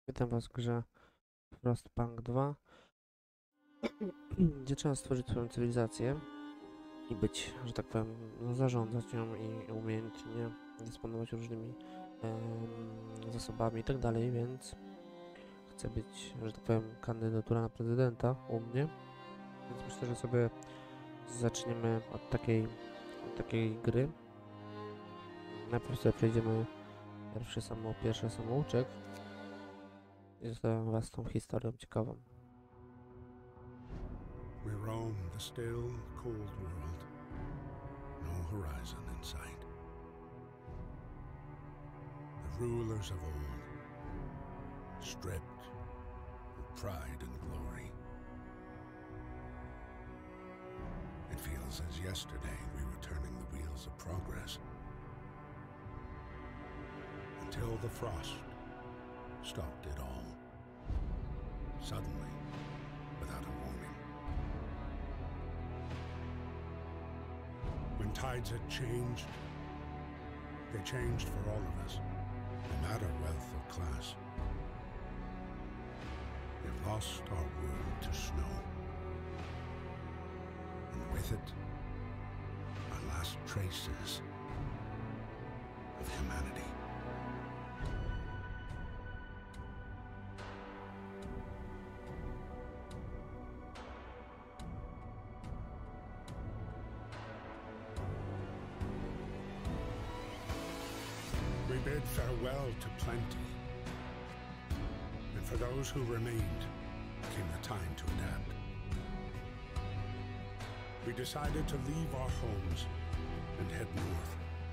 Witam Was w grze Frostpunk 2, gdzie trzeba stworzyć swoją cywilizację i być, że tak powiem, no, zarządzać nią i umiejętnie dysponować różnymi zasobami i tak dalej, więc chcę być, że tak powiem, kandydatura na prezydenta u mnie, więc myślę, że sobie zaczniemy od takiej gry. Najpierw sobie przejdziemy pierwszy samouczek i zostawiam Was tą historią ciekawą. We roam the still, cold world. No horizon in sight. The rulers of old, stripped of pride and glory. It feels as yesterday we were turning the wheels of progress. Until the frost stopped it all. Suddenly, without a warning. When tides had changed, they changed for all of us, no matter wealth or class. We lost our world to snow, and with it, our last traces of humanity. We bid farewell to plenty, and for those who remained came the time to adapt. We decided to leave our homes and head north.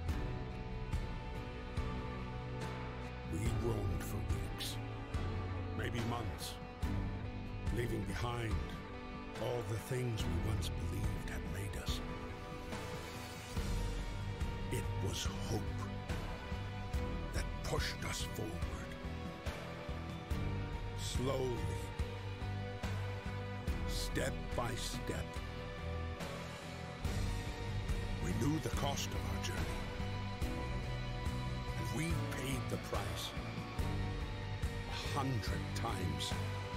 We roamed for weeks, maybe months, leaving behind all the things we once believed had made us. It was hope that pushed us forward. Slowly, step by step. We knew the cost of our journey, and we paid the price 100 times.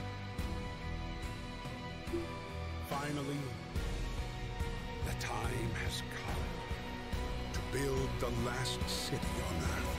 Finally, the time has come to build the last city on Earth.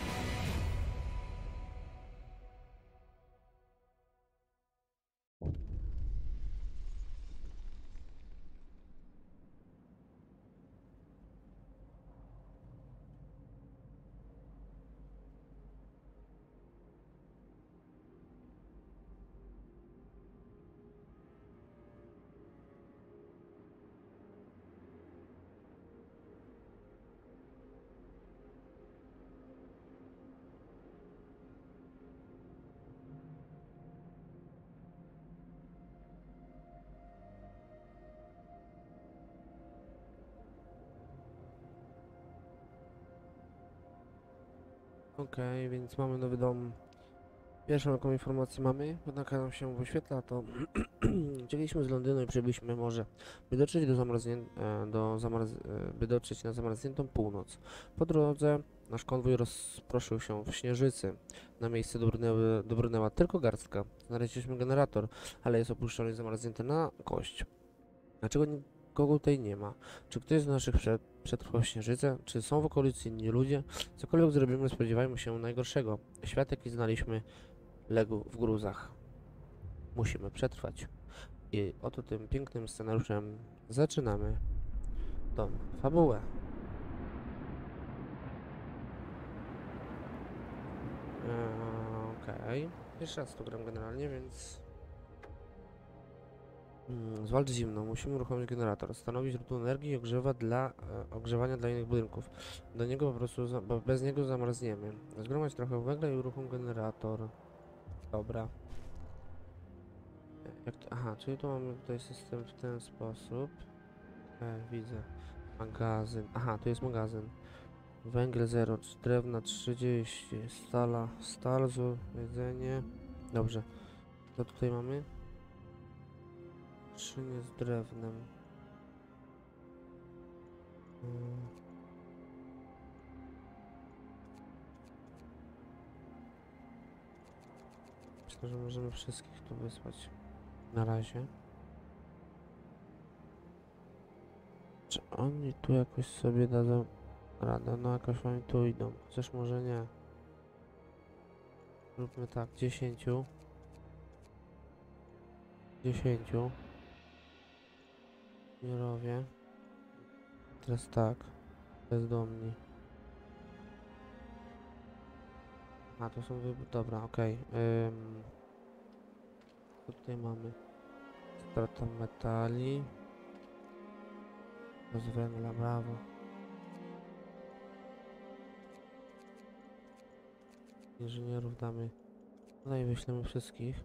Okej, więc mamy nowy dom. Pierwszą jaką informację mamy, jednak nam się wyświetla, to uciekliśmy z Londynu i przybyliśmy morze, by dotrzeć by dotrzeć na zamarzniętą północ. Po drodze nasz konwój rozproszył się w śnieżycy. Na miejsce dobrnęła tylko garstka. Znaleźliśmy generator, ale jest opuszczony i zamarznięty na kość. Dlaczego nikogo tutaj nie ma? Czy ktoś z naszych przetrwał śnieżycę? Czy są w okolicy inni ludzie? Cokolwiek zrobimy, spodziewajmy się najgorszego. Świat, jaki znaliśmy, legł w gruzach. Musimy przetrwać. I oto tym pięknym scenariuszem zaczynamy tą fabułę. Okej. Pierwszy raz to gram generalnie, więc... zwalcz zimno. Musimy uruchomić generator. Stanowi źródło energii i ogrzewania dla innych budynków. Do niego po prostu, bo bez niego zamarzniemy. Zgromadź trochę węgla i uruchom generator. Dobra. Aha, czyli tu mamy tutaj system w ten sposób. Widzę. Magazyn. Aha, tu jest magazyn. Węgiel 0, drewna 30, stal, jedzenie. Dobrze. Co tutaj mamy? Skrzynie z drewnem. Myślę, że możemy wszystkich tu wysłać. Na razie. Czy oni tu jakoś sobie dadzą radę? No jakoś oni tu idą. Chociaż może nie. Zróbmy tak, 10. 10. Mirowie. Teraz tak. Bezdomni. A, to są dobra, okej. Co tutaj mamy? Strata metali. Bez węgla, brawo. Inżynierów damy. Tutaj wyślemy wszystkich.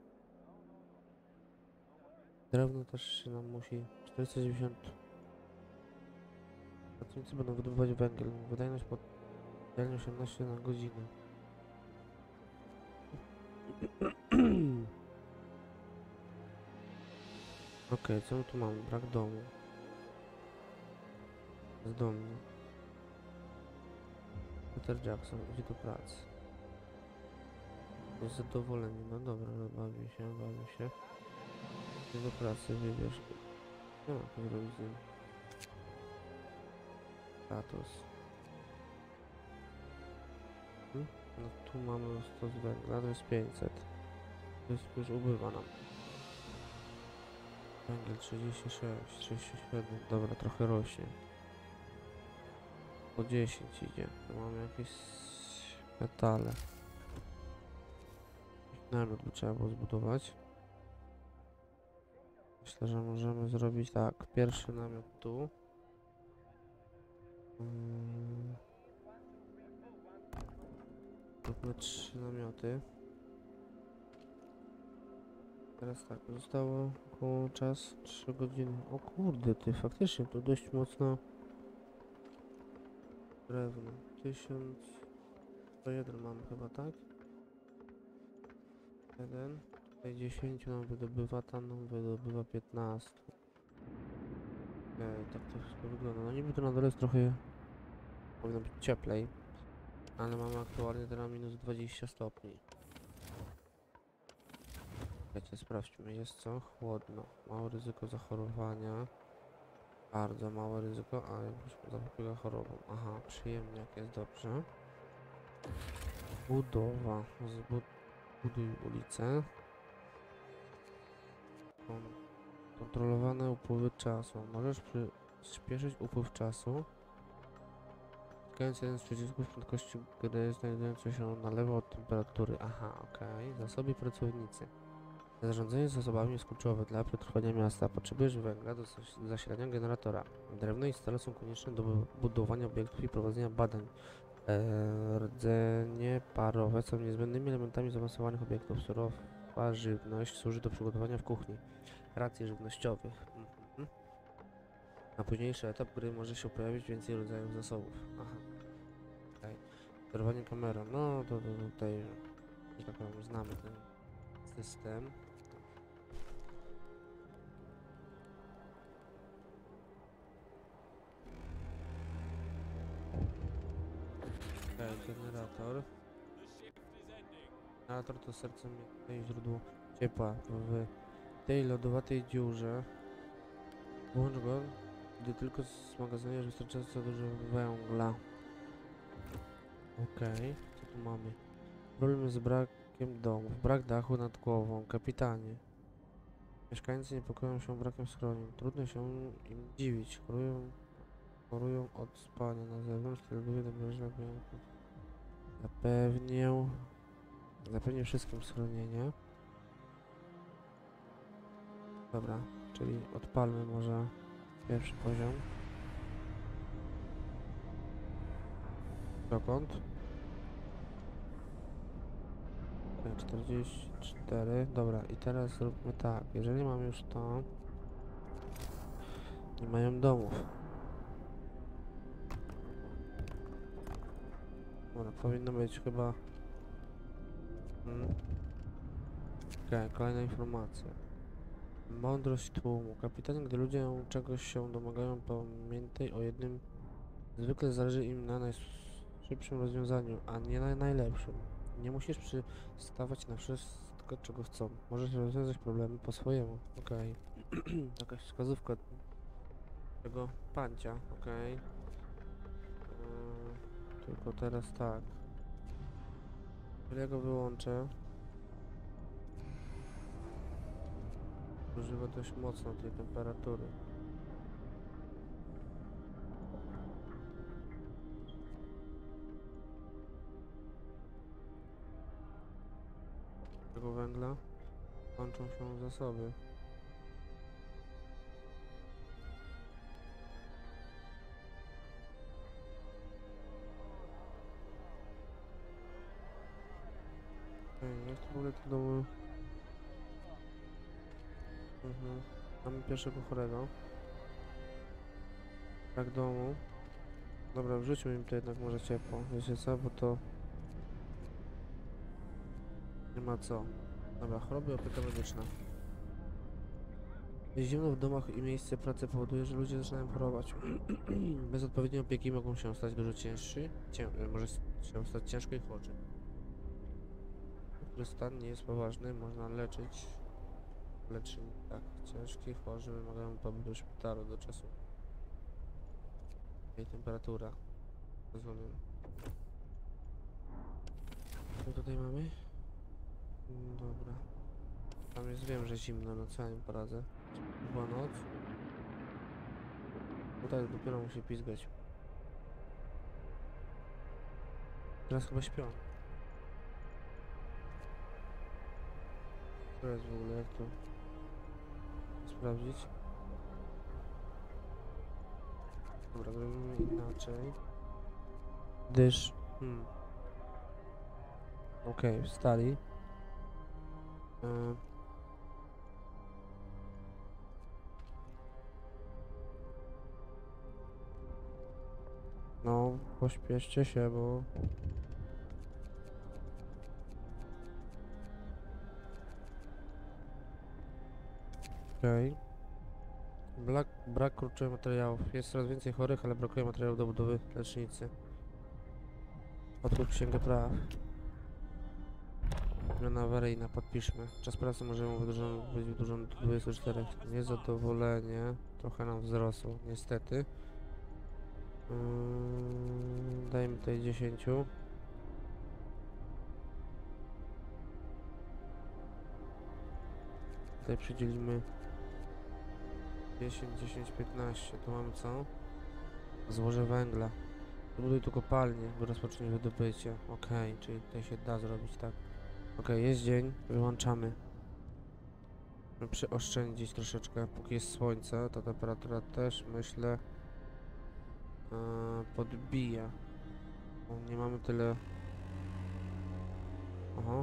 Drewno też się nam musi. 490. Pracownicy będą wydobywać węgiel. Wydajność pod 18 na godzinę. Okej, co my tu mamy? Brak domu. Bezdomny. Peter Jackson idzie do pracy. Jest zadowolony. No dobra, no bawi się, bawi się. Idzie do pracy, wybierz. Nie ma co zrobić z nim. Status. No tu mamy 100 z węgla, to jest 500. To jest już ubywa nam. Węgiel 36, 37, dobra, trochę rośnie. Po 10 idzie. Tu mamy jakieś metale. Namiot by trzeba było zbudować. Myślę, że możemy zrobić tak. Pierwszy namiot tu. Zróbmy 3 namioty. Teraz tak, zostało około czas 3 godziny. O kurde, ty faktycznie to dość mocno drewno. 1101 mamy chyba, tak? 1. Tutaj 10 nam wydobywa, tam nam wydobywa 15. Tak to wszystko wygląda. No niby to na dole jest trochę... powinno być cieplej. Ale mamy aktualnie teraz minus 20 stopni. Wiecie, sprawdźmy, jest co? Chłodno. Małe ryzyko zachorowania. Bardzo małe ryzyko, ale już zapobiega chorobom. Aha, przyjemnie, jak jest dobrze. Budowa. Zbuduj ulicę. Kontrolowane upływy czasu. Możesz przyspieszyć upływ czasu. Wciskając jeden z przycisków prędkości gry znajdującej się na lewo od temperatury. Aha, okej. Zasoby pracownicy. Zarządzanie zasobami jest kluczowe dla przetrwania miasta. Potrzebujesz węgla do zasilania generatora. Drewno i stale są konieczne do budowania obiektów i prowadzenia badań. Rdzenie parowe są niezbędnymi elementami zaawansowanych obiektów. Surowa żywność służy do przygotowania w kuchni racji żywnościowych. Na późniejszy etap gry może się pojawić więcej rodzajów zasobów. Aha. Okay. Sterowanie kamerą. No to tutaj, że tak powiem, znamy ten system. Generator. Generator to serce i źródło ciepła w tej lodowatej dziurze. Włącz go, gdy tylko zmagazynujesz wystarczająco dużo węgla. Okej, co tu mamy? Problemy z brakiem domów, brak dachu nad głową, kapitanie. Mieszkańcy niepokoją się brakiem schronień. Trudno się im dziwić. Chorują od spania na zewnątrz, telewizuję do mroźnych pająków. Zapewnię wszystkim schronienie. Dobra, czyli odpalmy może pierwszy poziom. Dokąd? 44, dobra, i teraz zróbmy tak, jeżeli mam już to, nie mają domów. Dobra, powinno być chyba... Okej, kolejna informacja. Mądrość tłumu. Kapitanie, gdy ludzie czegoś się domagają, pamiętaj o jednym. Zwykle zależy im na najszybszym rozwiązaniu, a nie na najlepszym. Nie musisz przystawać na wszystko wszystko, czego chcą. Możesz rozwiązać problemy po swojemu. Okej. Jakaś wskazówka tego pancia. Okej. Tylko teraz tak. Jeżeli ja go wyłączę, używa dość mocno tej temperatury. Tego węgla łączą się zasoby. Jak to w ogóle te domy? Mamy pierwszego chorego. Tak domu. Dobra, wrzućmy im to jednak może ciepło. Wiecie co, bo to... Nie ma co. Dobra, choroby, opieka medyczna. Zimno w domach i miejsce pracy powoduje, że ludzie zaczynają chorować. Bez odpowiedniej opieki mogą się stać dużo ciężsi. Może się stać ciężko i chorzy. Który stan nie jest poważny, można leczyć. Leczenie tak, ciężki, chorzy wymagają pobytu w szpitalu do czasu. I temperatura. Rozumiem. Co tutaj mamy? Dobra. Tam jest, wiem, że zimno, no co ja nie poradzę. Była noc. No tak, dopiero musi pizgać. Teraz chyba śpią. To jest w ogóle, jak to sprawdzić? Dobra, zrobimy inaczej. Dysz. Okej, wstali. No, pośpieszcie się, bo... Okej. Brak kurczowego materiałów. Jest coraz więcej chorych, ale brakuje materiałów do budowy lecznicy. Otwórz księgę praw. Zmiana awaryjna, podpiszmy. Czas pracy możemy być wydłużony do 24. Niezadowolenie trochę nam wzrosło, niestety. Dajmy tutaj 10. Tutaj przydzielimy 10, 10, 15. Tu mamy co? Złoże węgla. Zbuduj tu kopalnię, by rozpocząć wydobycie. Okej, czyli tutaj się da zrobić, tak. Okej, jest dzień, wyłączamy. Przyoszczędzić troszeczkę, póki jest słońce, to temperatura też, myślę, podbija. Bo nie mamy tyle... Oho.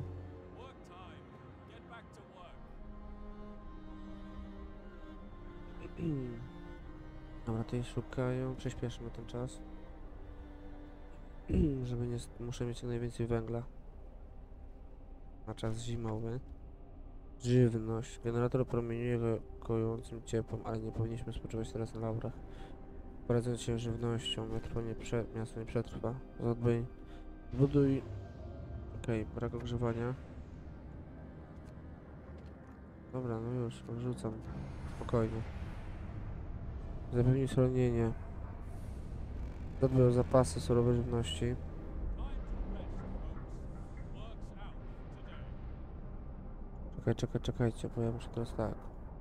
Dobra, tutaj szukają, przyspieszmy ten czas. Żeby nie... Muszę mieć jak najwięcej węgla. Na czas zimowy. Żywność. Generator promieniuje kojącym ciepłem, ale nie powinniśmy spoczywać teraz na laurach. Poradzając się żywnością, miasto nie przetrwa. Zadbaj. Zbuduj. Okej, brak ogrzewania. Dobra, no już, odrzucam. Spokojnie. Zapewnij schronienie. Zadbaj o zapasy surowej żywności. Czekajcie, bo ja muszę teraz tak.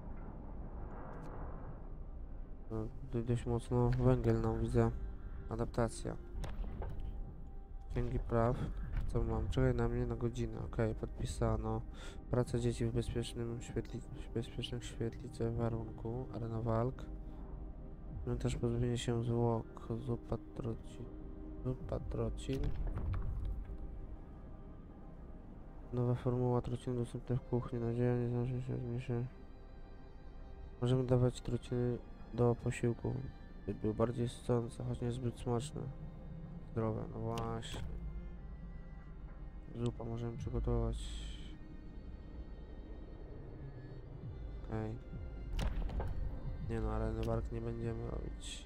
No, dość mocno węgiel nam widzę. Adaptacja. Księgi praw. Co mam? Czekaj na mnie na godzinę. Okej, podpisano. Praca dzieci w bezpiecznym świetlicy warunku. Arena walk. Też pozbawienie się zwłok. Zupa trocin. Nowa formuła trociny dostępna w kuchni. Nadzieja nie znaczy się zmniejszy. Możemy dawać trociny do posiłku. By był bardziej sycący, choć nie zbyt smaczne. Zdrowe, no właśnie. Zupa możemy przygotować. Okej. Nie no, areny walk nie będziemy robić.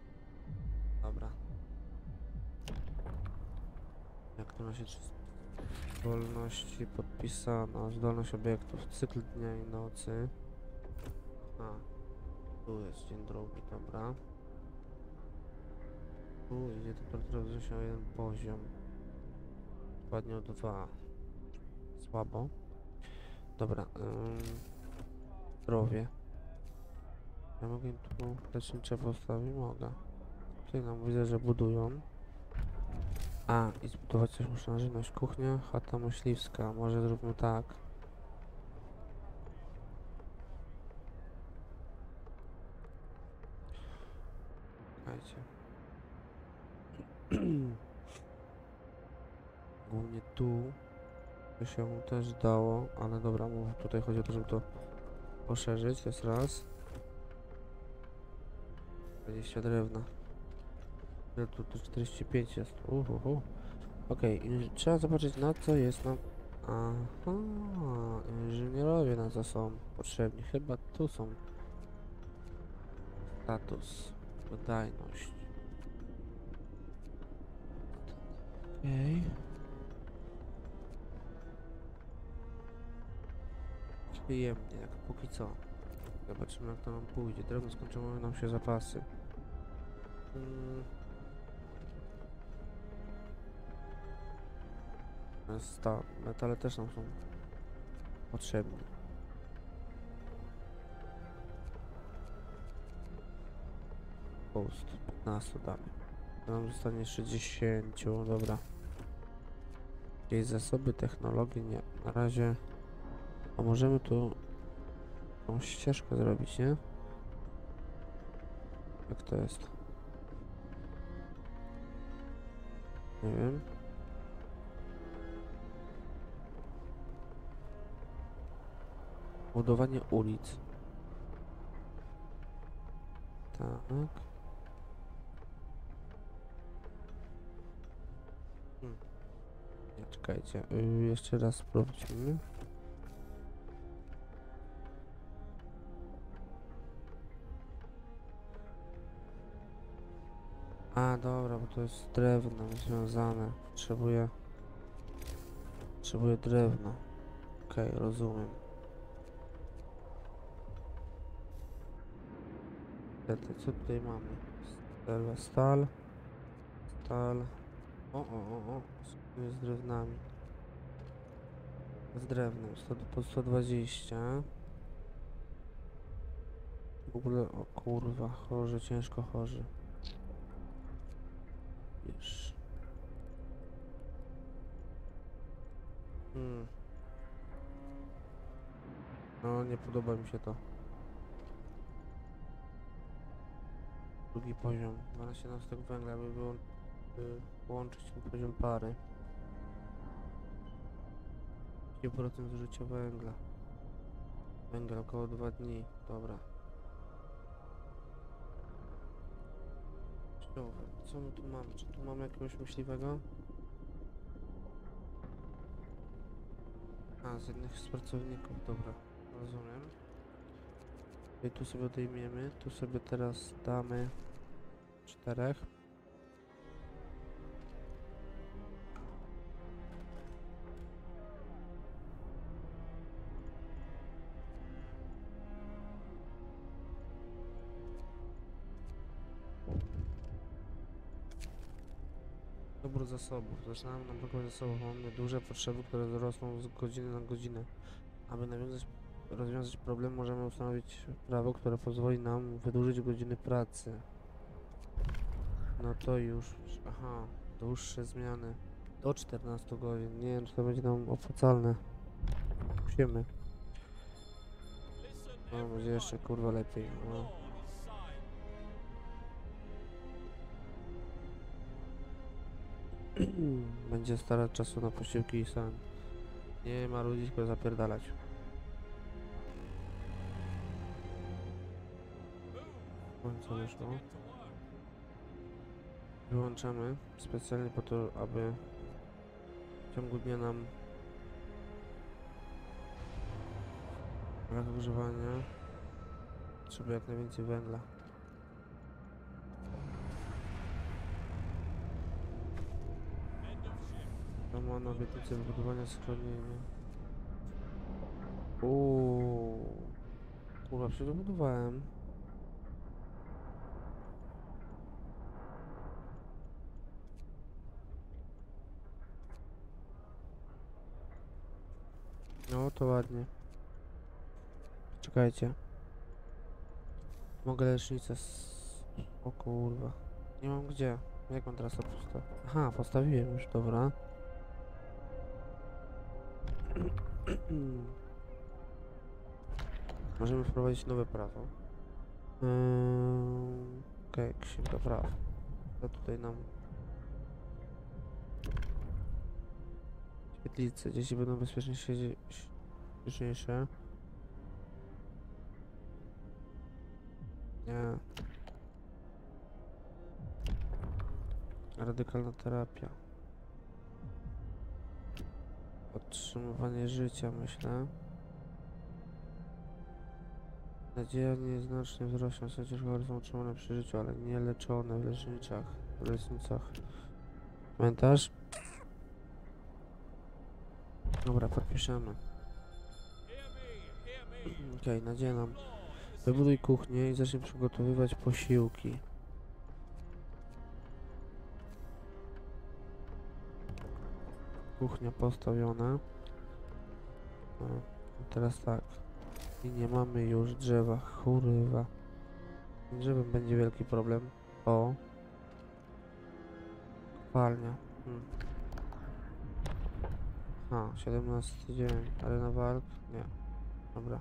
Dobra. Jak to ma się Wolności podpisano. Zdolność obiektów. Cykl dnia i nocy. A. Tu jest dzień drugi, dobra. Tu idzie temperatura wzrośnie się o jeden poziom. Ładnie o 2. Słabo. Dobra. Zdrowie. Ja mogę im tu lecznicze postawić? Mogę. Tutaj nam widzę, że budują. A, i zbudować coś muszę na żywność. Kuchnia, chata myśliwska. Może zróbmy tak. Czekajcie. Głównie tu by się też dało, ale dobra, tutaj chodzi o to, żeby to poszerzyć. To jest raz. 20 drewna. Ile tu 45 jest. Okej, trzeba zobaczyć, na co jest nam... Aha, inżynierowie na co są potrzebni. Chyba tu są. Status. Wydajność. Okej. Przyjemnie, jak póki co. Zobaczymy, jak to nam pójdzie. Drewno skończyły nam się zapasy. Metale też nam są potrzebne. Post 15 damy. To nam zostanie 60, dobra. Jakieś zasoby, technologii nie. Na razie. A możemy tu tą ścieżkę zrobić, nie? Jak to jest? Nie wiem. Budowanie ulic. Tak. Nie, czekajcie. Jeszcze raz sprawdźmy. A, dobra, bo to jest z drewnem związane. Potrzebuję drewna. Okej, rozumiem. Co tutaj mamy? Stal. O. Z drewnami. Z drewnem. Po 120. W ogóle, o kurwa, chorzy, ciężko chorzy. Wiesz. No, nie podoba mi się to. Drugi poziom. 12 jednostek węgla, by było połączyć ten poziom pary. 10% zużycia węgla. Węgiel około 2 dni. Dobra. Co my tu mamy? Czy tu mamy jakiegoś myśliwego? A, z jednych z pracowników, dobra. Rozumiem. I tu sobie odejmiemy. Tu sobie teraz damy 4. Dobór zasobów. Zaczynamy nam brakować zasobów. Mamy duże potrzeby, które rosną z godziny na godzinę. Aby rozwiązać problem, możemy ustanowić prawo, które pozwoli nam wydłużyć godziny pracy. No to już... Aha, dłuższe zmiany. Do 14 godzin. Nie wiem, czy to będzie nam opłacalne. Musimy. No, będzie jeszcze kurwa lepiej. No. Będzie starać czasu na posiłki i sen. Nie ma ludzi, tylko zapierdalać. Co wyszło? Wyłączamy specjalnie po to, aby w ciągu dnia nam brak ogrzewania. Trzeba jak najwięcej węgla. Wykonano obietnicę wybudowania schronienia. Uuu. Kurwa, przebudowałem. No to ładnie. Czekajcie. Mogę lecznicę O kurwa. Nie mam gdzie. Jak mam teraz to postawić? Aha, postawiłem już, dobra. Możemy wprowadzić nowe prawo. Okej, księga praw. To tutaj nam... Świetlice. Dzieci będą bezpieczniejsze. Nie. Radykalna terapia. Podtrzymywanie życia, myślę. Nadzieja nieznacznie wzrośnie, w sensie chory są utrzymane przy życiu, ale nie leczone w lecznicach. Pamiętasz? Dobra, podpiszemy. Okej, nadzieja nam. Wybuduj kuchnię i zacznij przygotowywać posiłki. Kuchnia postawiona. No, teraz tak. I nie mamy już drzewa. Kurwa. Z drzewem będzie wielki problem. O. Kopalnia. A, 17 dzień. Arena walk? Nie. Dobra.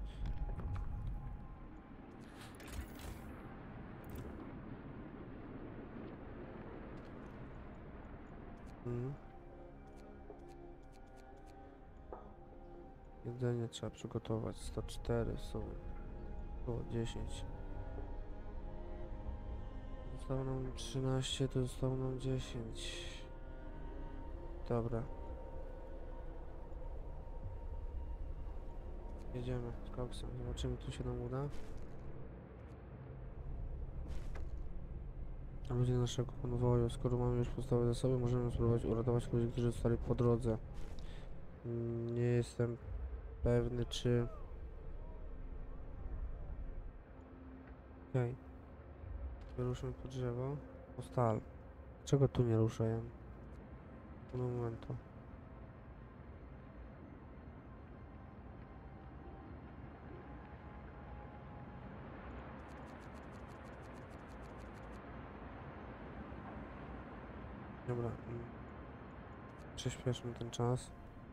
Jedzenie trzeba przygotować. 104 są. Około 10. Zostało nam 13, to zostało nam 10. Dobra. Jedziemy z koksem. Zobaczymy, czy się nam uda. A ludzie naszego konwoju, skoro mamy już podstawowe zasoby, możemy spróbować uratować ludzi, którzy zostali po drodze. Nie jestem pewny, czy... Okej. Wyruszmy po drzewo. O stal. Czego tu nie ruszają? Do momentu. Dobra. Przyspieszmy ten czas.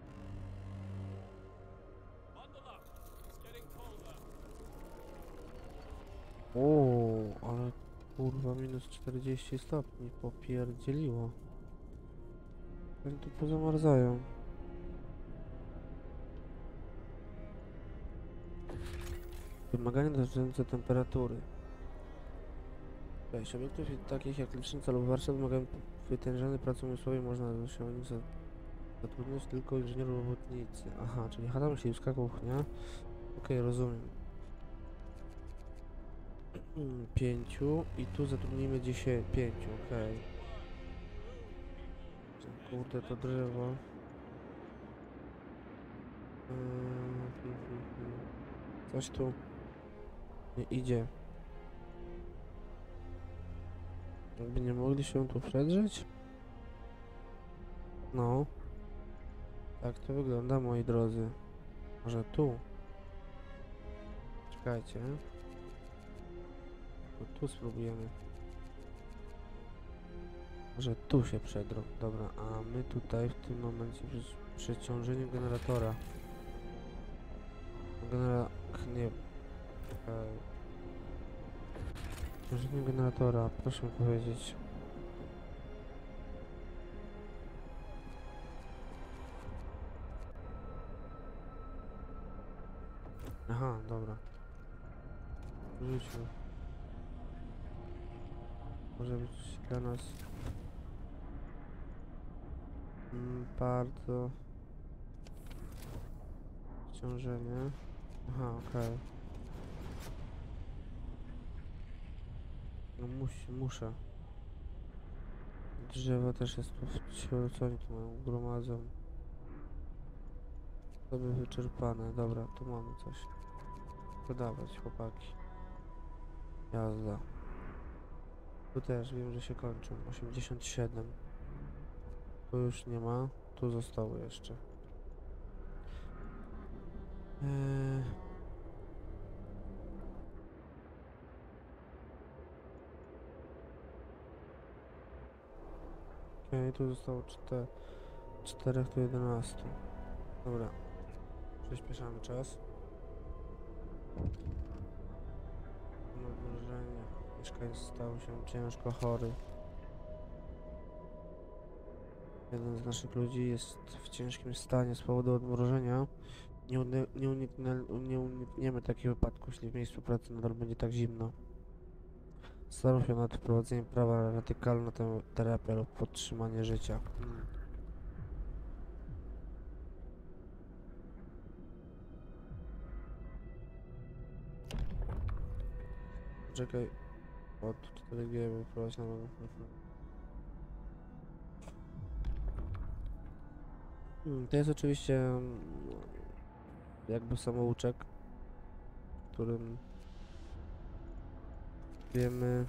O, ale kurwa minus 40 stopni popierdzieliło. Oni tu pozamarzają. Wymagania dotyczące temperatury. Cześć, obiektów takich jak lecznica lub warsztat wymagają wytężonej pracy umysłowej, można osiągnąć zatrudniać tylko inżynierów robotnicy. Aha, czyli chata myśliwska, kuchnia. Okej, rozumiem. 5 i tu zatrudnimy 10, 5, okej. Kurde, to drzewo. Coś tu nie idzie. Jakby nie mogli się tu przedrzeć? No. Tak to wygląda, moi drodzy. Może tu? Czekajcie. To tu spróbujemy. Może tu się przedrą. Dobra, a my tutaj w tym momencie przeciążenie generatora. Nie. Przeciążenie generatora, proszę mi powiedzieć. Aha, dobra. Rzućmy. Może być dla nas bardzo ciążenie. Aha, okej. No muszę. drzewa też jest tu co oni tu mają? Gromadzą. Sobie wyczerpane. Dobra, tu mamy coś. Podawać, chłopaki. Jazda. Tu też wiem, że się kończą. 87. Tu już nie ma. Tu zostało jeszcze. Eee... Okej, tu zostało 4, tu 11. Dobra. Przyspieszamy czas. Nadmnożenie. Mieszkaniec stał się ciężko chory. Jeden z naszych ludzi jest w ciężkim stanie z powodu odmrożenia. Nie unikniemy takich wypadków, jeśli w miejscu pracy nadal będzie tak zimno. Zastanów się nad wprowadzeniem prawa radykalna terapia lub podtrzymanie życia. Czekaj. Od 4G wyprowadź na To jest oczywiście jakby samouczek, w którym wiemy,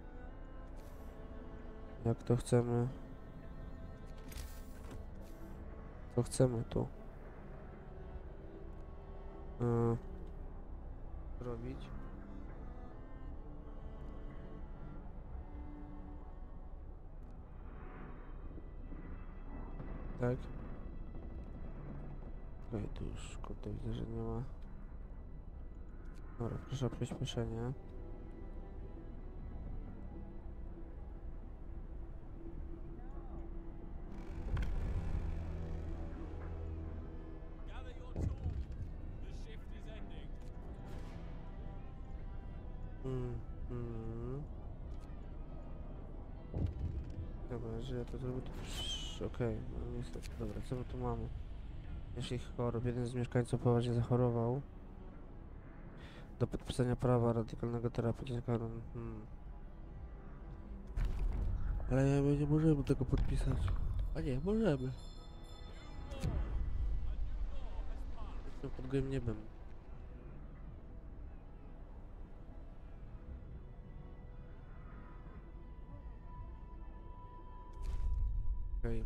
jak to chcemy, co chcemy tu robić. Tak. Okej, tu już kurde widzę, że nie ma. Dobra, proszę o przyspieszenie. Dobra, że ja to zrobię to... Okej, no niestety. Dobra, co my tu mamy? Jeśli chorób, jeden z mieszkańców poważnie zachorował. Do podpisania prawa radykalnego terapeutyka. Ale my nie możemy tego podpisać. A nie, możemy. Jestem pod gołym niebem. Okej.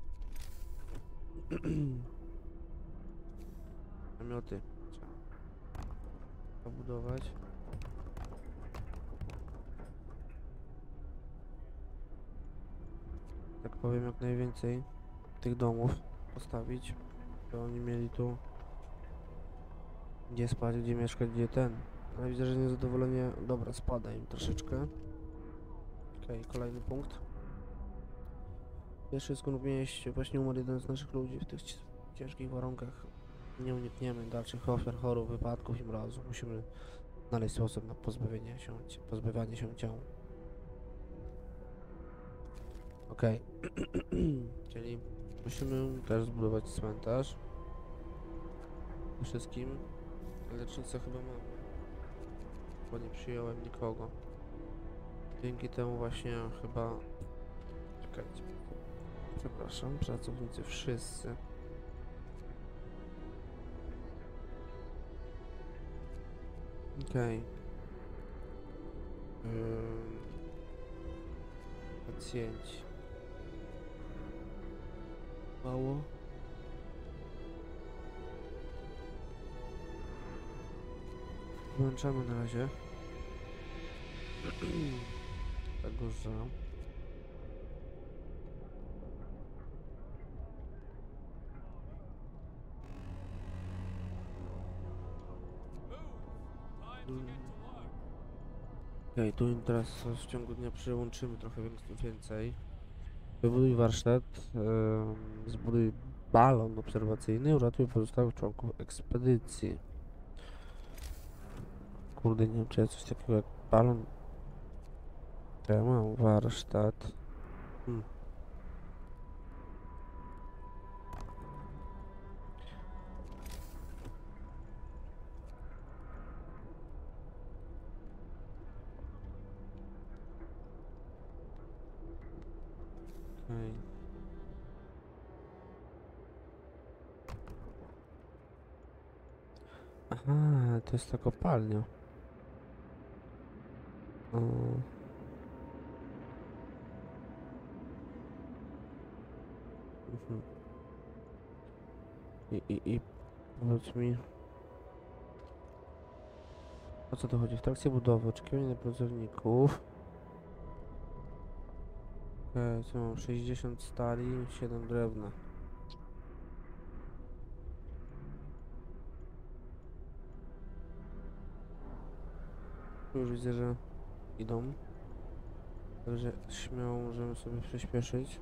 Namioty. Trzeba pobudować. Tak powiem, jak najwięcej tych domów postawić, to oni mieli tu gdzie spać, gdzie mieszkać, gdzie ten. Ale widzę, że niezadowolenie. Dobra, spada im troszeczkę. Okej, kolejny punkt. Pierwszy skąd właśnie umarł jeden z naszych ludzi w tych ciężkich warunkach. Nie unikniemy dalszych ofiar, chorób, wypadków i mrozu. Musimy znaleźć sposób na pozbywanie się ciał. Okej. Czyli musimy też zbudować cmentarz. Przede wszystkim lecznicę chyba mam, bo nie przyjąłem nikogo. Dzięki temu właśnie chyba... Czekajcie. Przepraszam, pracownicy wszyscy. Okej. Pacjenci. Mało. Włączamy na razie. Tak górze. Okej, tu im teraz w ciągu dnia przyłączymy trochę więcej. Wybuduj warsztat, zbuduj balon obserwacyjny, uratuj pozostałych członków ekspedycji. Kurde, nie wiem, czy jest coś takiego jak balon. To ja mam warsztat. Okej. Aha, to jest ta kopalnia. O. Mhm. I powiedz mi, o co tu chodzi? W trakcie budowy, oczekiwanie na pracowników. Okej, co mam? 60 stali, 7 drewna. Tu już widzę, że idą. Także śmiało możemy sobie przyspieszyć.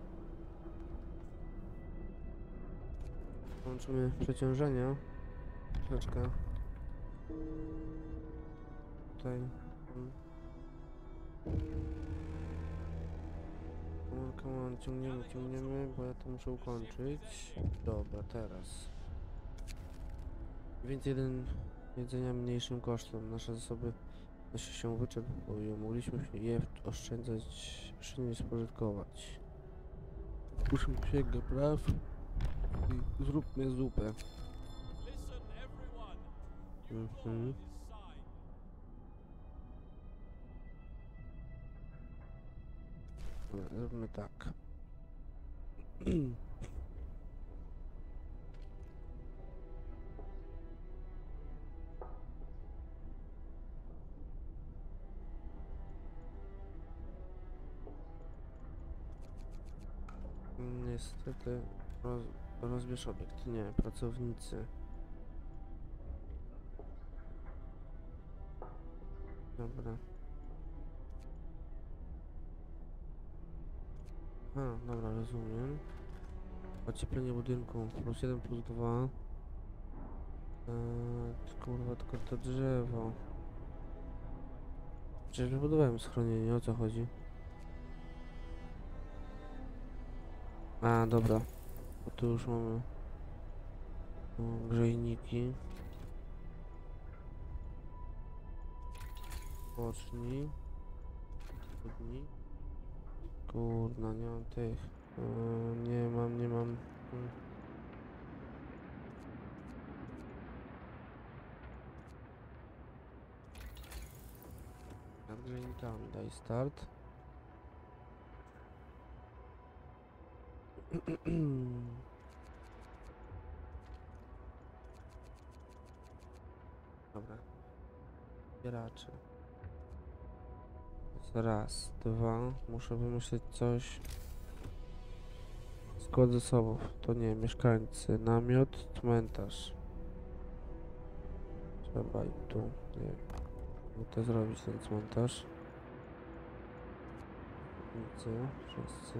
Włączymy przeciążenie. Troszeczkę. Tutaj. Come on, ciągniemy, bo ja to muszę ukończyć. Dobra, teraz. Więc jeden jedzenia mniejszym kosztem. Nasze zasoby się wyczerpują. Mogliśmy je oszczędzać, przy nie spożytkować. Puszczmy księgę praw i zróbmy zupę. Mhm. Dobra, zróbmy tak. Niestety rozbierz obiekt. Nie, pracownicy. Dobra. A, dobra, rozumiem. Ocieplenie budynku plus 1 plus 2. Kurwa, tylko to drzewo. Przecież wybudowałem schronienie, o co chodzi? A, dobra. Bo tu już mamy grzejniki. Pocznij. Studni. Kurna, nie mam tych. Nie mam. Nad grzejnikami daj start. Dobra. Zbieracze. Raz, dwa. Muszę wymyślić coś. Skład zasobów. To nie, mieszkańcy. Namiot, cmentarz. Trzeba i tu. Nie. To zrobić ten cmentarz. Wszyscy.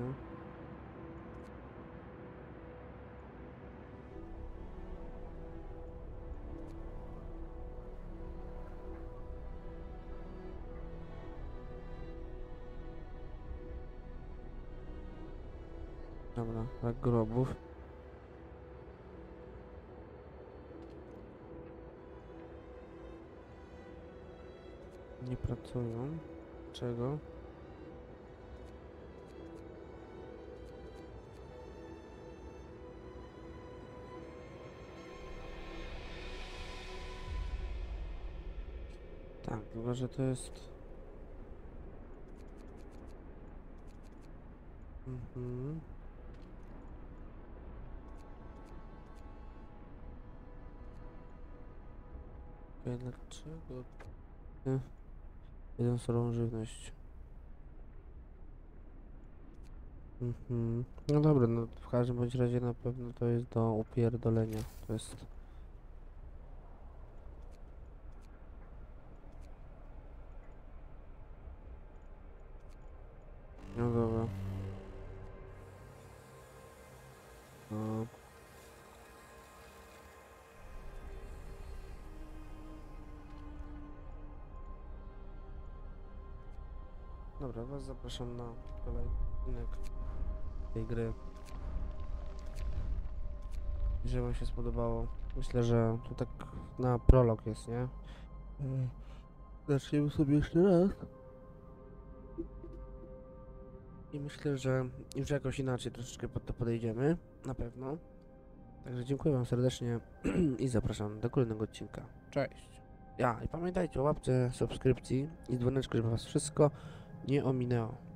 Dobra, brak grobów. Nie pracują. Czego? Tak, chyba że to jest... Mhm. Okej, dlaczego? Jeden surową żywność. Mhm. No dobra, no w każdym bądź razie na pewno to jest do upierdolenia. To jest... No dobra. No. Dobra, was zapraszam na kolejny odcinek tej gry. Jeżeli wam się spodobało. Myślę, że to tak na prolog jest, nie? Zaczniemy sobie jeszcze raz. I myślę, że już jakoś inaczej troszeczkę pod to podejdziemy, na pewno. Także dziękuję wam serdecznie i zapraszam do kolejnego odcinka. Cześć! I pamiętajcie o łapce, subskrypcji i dzwoneczku, żeby was wszystko nie ominęło.